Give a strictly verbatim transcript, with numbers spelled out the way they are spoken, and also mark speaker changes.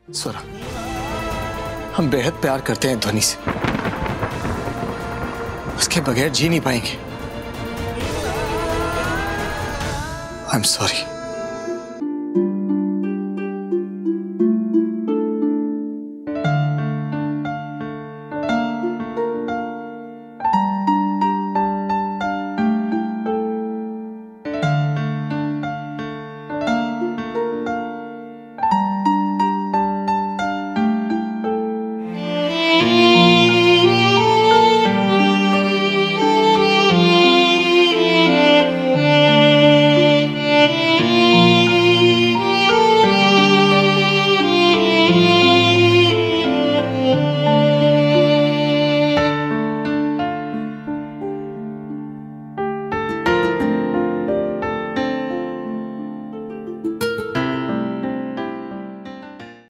Speaker 1: स्वरा, हम बेहद प्यार करते हैं ध्वनि से, उसके बगैर जी नहीं पाएंगे। I am sorry.